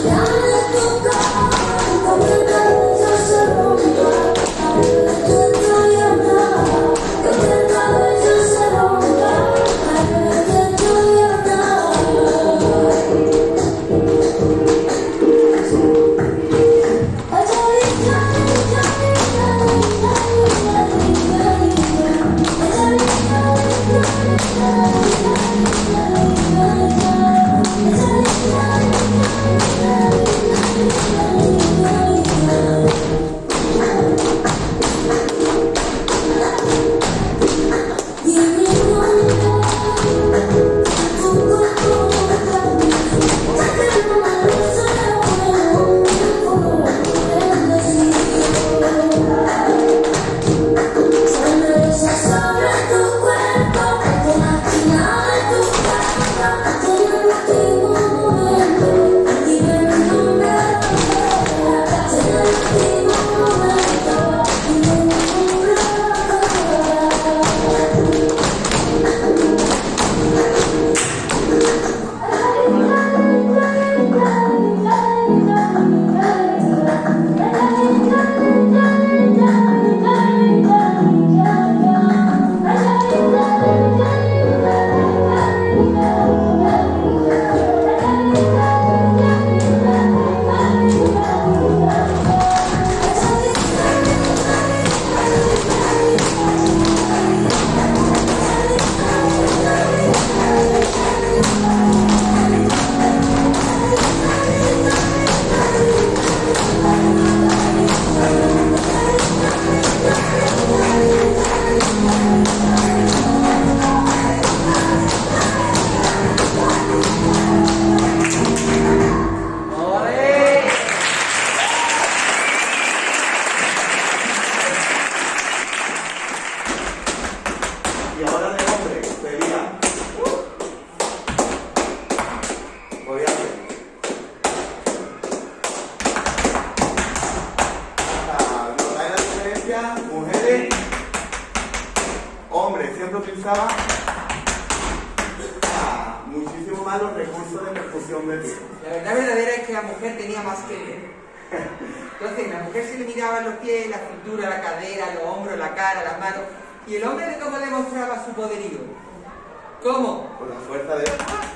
siempre utilizaba muchísimo más los recursos de percusión del pie. La verdad verdadera es que la mujer tenía más que él. Entonces, la mujer se le miraba los pies, la cintura, la cadera, los hombros, la cara, las manos. ¿Y el hombre de cómo demostraba su poderío? ¿Cómo? Con la fuerza de...